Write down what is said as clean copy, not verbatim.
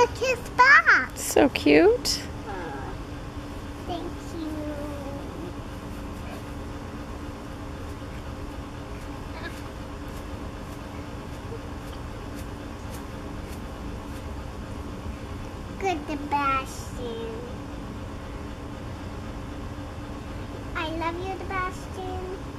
like his back. So cute. Thank you. Good, Sebastian. I love you, Sebastian.